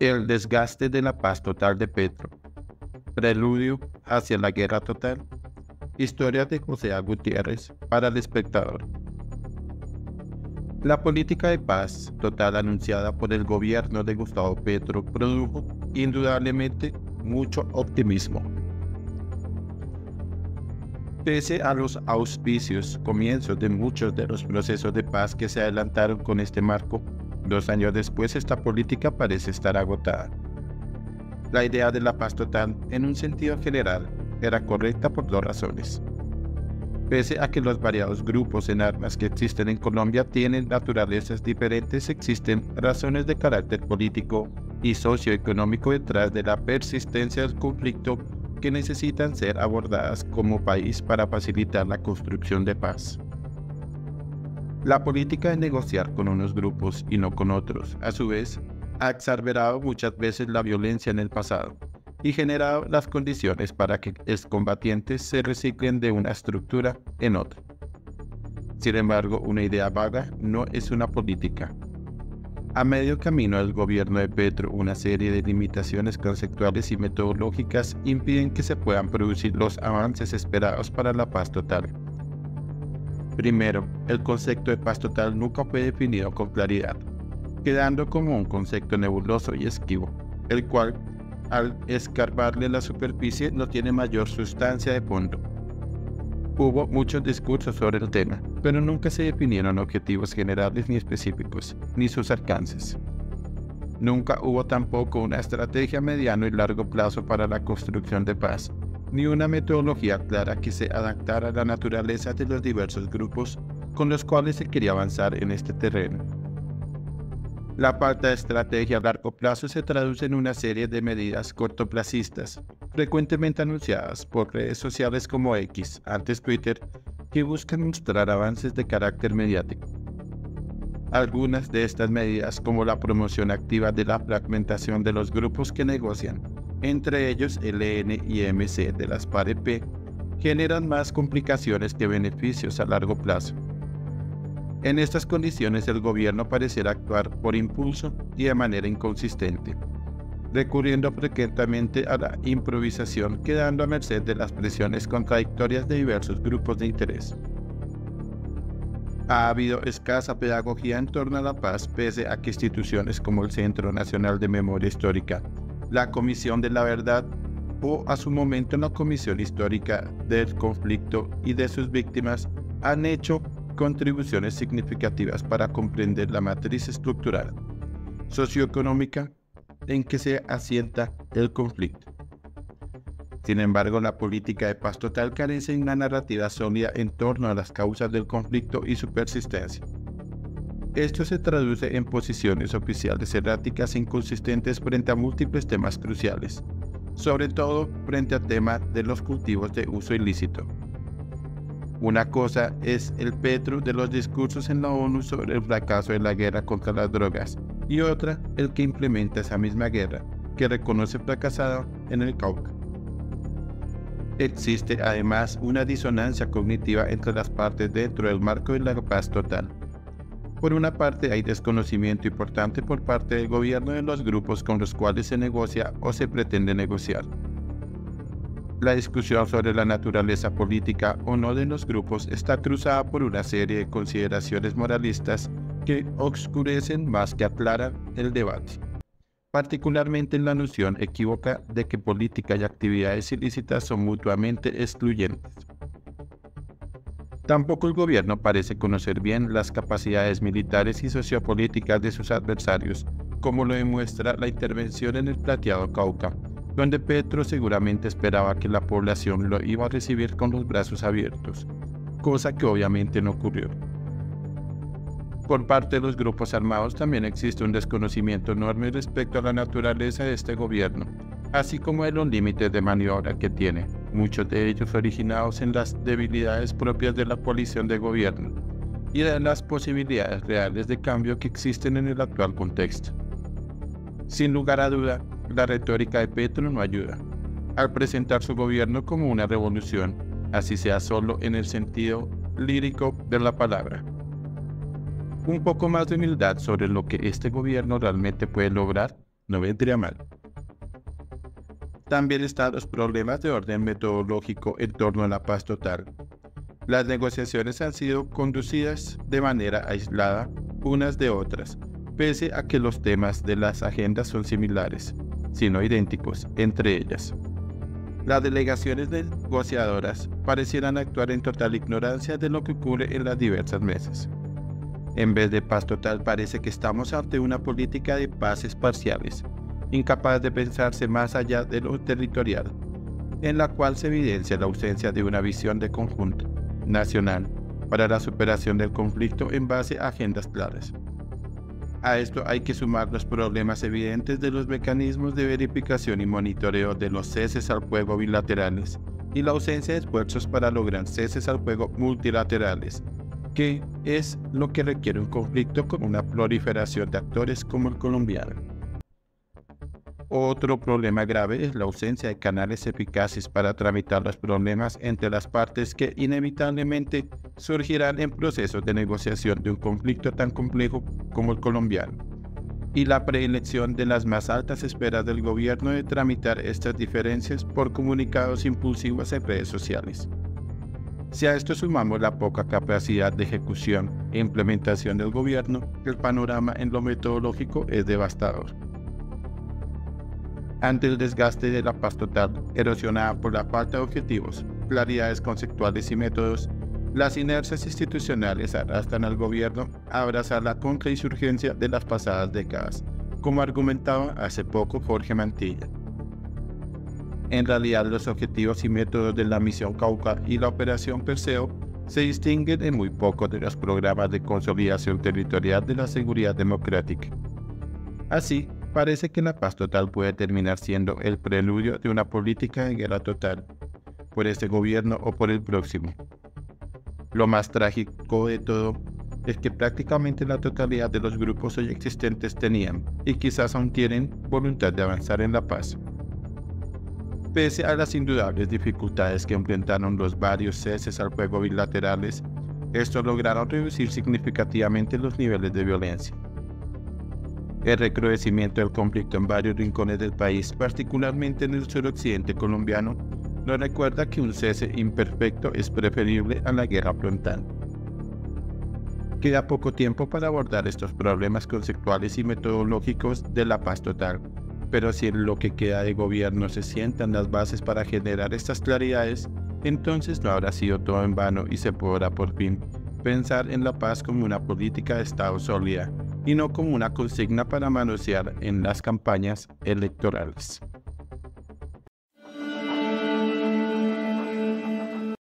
El desgaste de la paz total de Petro. Preludio hacia la guerra total. Historia de José A. Gutiérrez para El Espectador. La política de paz total anunciada por el gobierno de Gustavo Petro produjo indudablemente mucho optimismo. Pese a los auspicios comienzos de muchos de los procesos de paz que se adelantaron con este marco, 2 años después esta política parece estar agotada. La idea de la paz total, en un sentido general, era correcta por 2 razones. Pese a que los variados grupos en armas que existen en Colombia tienen naturalezas diferentes, existen razones de carácter político y socioeconómico detrás de la persistencia del conflicto que necesitan ser abordadas como país para facilitar la construcción de paz. La política de negociar con unos grupos y no con otros, a su vez, ha exacerbado muchas veces la violencia en el pasado y generado las condiciones para que excombatientes se reciclen de una estructura en otra. Sin embargo, una idea vaga no es una política. A medio camino del gobierno de Petro, una serie de limitaciones conceptuales y metodológicas impiden que se puedan producir los avances esperados para la paz total. Primero, el concepto de paz total nunca fue definido con claridad, quedando como un concepto nebuloso y esquivo, el cual, al escarbarle la superficie, no tiene mayor sustancia de fondo. Hubo muchos discursos sobre el tema, pero nunca se definieron objetivos generales ni específicos, ni sus alcances. Nunca hubo tampoco una estrategia a mediano y largo plazo para la construcción de paz, ni una metodología clara que se adaptara a la naturaleza de los diversos grupos con los cuales se quería avanzar en este terreno. La falta de estrategia a largo plazo se traduce en una serie de medidas cortoplacistas, frecuentemente anunciadas por redes sociales como X, antes Twitter, que buscan mostrar avances de carácter mediático. Algunas de estas medidas, como la promoción activa de la fragmentación de los grupos que negocian, entre ellos el EN y MC de las FARC, generan más complicaciones que beneficios a largo plazo. En estas condiciones el gobierno pareciera actuar por impulso y de manera inconsistente, recurriendo frecuentemente a la improvisación, quedando a merced de las presiones contradictorias de diversos grupos de interés. Ha habido escasa pedagogía en torno a la paz, pese a que instituciones como el Centro Nacional de Memoria Histórica, la Comisión de la Verdad o a su momento la Comisión Histórica del Conflicto y de sus víctimas han hecho contribuciones significativas para comprender la matriz estructural socioeconómica en que se asienta el conflicto. Sin embargo, la política de paz total carece de una narrativa sólida en torno a las causas del conflicto y su persistencia. Esto se traduce en posiciones oficiales erráticas e inconsistentes frente a múltiples temas cruciales, sobre todo frente al tema de los cultivos de uso ilícito. Una cosa es el Petro de los discursos en la ONU sobre el fracaso de la guerra contra las drogas, y otra el que implementa esa misma guerra, que reconoce fracasada en el Cauca. Existe además una disonancia cognitiva entre las partes dentro del marco de la paz total. Por una parte, hay desconocimiento importante por parte del gobierno de los grupos con los cuales se negocia o se pretende negociar. La discusión sobre la naturaleza política o no de los grupos está cruzada por una serie de consideraciones moralistas que oscurecen más que aclaran el debate, particularmente en la noción equívoca de que política y actividades ilícitas son mutuamente excluyentes. Tampoco el gobierno parece conocer bien las capacidades militares y sociopolíticas de sus adversarios, como lo demuestra la intervención en el Plateado Cauca, donde Petro seguramente esperaba que la población lo iba a recibir con los brazos abiertos, cosa que obviamente no ocurrió. Por parte de los grupos armados también existe un desconocimiento enorme respecto a la naturaleza de este gobierno, así como de los límites de maniobra que tiene, muchos de ellos originados en las debilidades propias de la coalición de gobierno y de las posibilidades reales de cambio que existen en el actual contexto. Sin lugar a duda, la retórica de Petro no ayuda, al presentar su gobierno como una revolución, así sea solo en el sentido lírico de la palabra. Un poco más de humildad sobre lo que este gobierno realmente puede lograr No vendría mal. También están los problemas de orden metodológico en torno a la paz total. Las negociaciones han sido conducidas de manera aislada unas de otras, pese a que los temas de las agendas son similares, si no idénticos, entre ellas. Las delegaciones negociadoras parecieran actuar en total ignorancia de lo que ocurre en las diversas mesas. En vez de paz total, parece que estamos ante una política de paces parciales, incapaz de pensarse más allá de lo territorial, en la cual se evidencia la ausencia de una visión de conjunto nacional para la superación del conflicto en base a agendas claras. A esto hay que sumar los problemas evidentes de los mecanismos de verificación y monitoreo de los ceses al fuego bilaterales y la ausencia de esfuerzos para lograr ceses al fuego multilaterales, que es lo que requiere un conflicto con una proliferación de actores como el colombiano. Otro problema grave es la ausencia de canales eficaces para tramitar los problemas entre las partes que inevitablemente surgirán en procesos de negociación de un conflicto tan complejo como el colombiano, y la preelección de las más altas esferas del gobierno de tramitar estas diferencias por comunicados impulsivos en redes sociales. Si a esto sumamos la poca capacidad de ejecución e implementación del gobierno, el panorama en lo metodológico es devastador. Ante el desgaste de la paz total, erosionada por la falta de objetivos, claridades conceptuales y métodos, las inercias institucionales arrastran al gobierno a abrazar la contrainsurgencia de las pasadas décadas, como argumentaba hace poco Jorge Mantilla. En realidad, los objetivos y métodos de la misión Cauca y la operación Perseo se distinguen en muy poco de los programas de consolidación territorial de la seguridad democrática. Así, parece que la paz total puede terminar siendo el preludio de una política de guerra total, por este gobierno o por el próximo. Lo más trágico de todo es que prácticamente la totalidad de los grupos hoy existentes tenían, y quizás aún tienen, voluntad de avanzar en la paz. Pese a las indudables dificultades que enfrentaron los varios ceses al fuego bilaterales, estos lograron reducir significativamente los niveles de violencia. El recrudecimiento del conflicto en varios rincones del país, particularmente en el suroccidente colombiano, nos recuerda que un cese imperfecto es preferible a la guerra frontal. Queda poco tiempo para abordar estos problemas conceptuales y metodológicos de la paz total, pero si en lo que queda de gobierno se sientan las bases para generar estas claridades, entonces no habrá sido todo en vano y se podrá por fin pensar en la paz como una política de Estado sólida, y no como una consigna para manosear en las campañas electorales.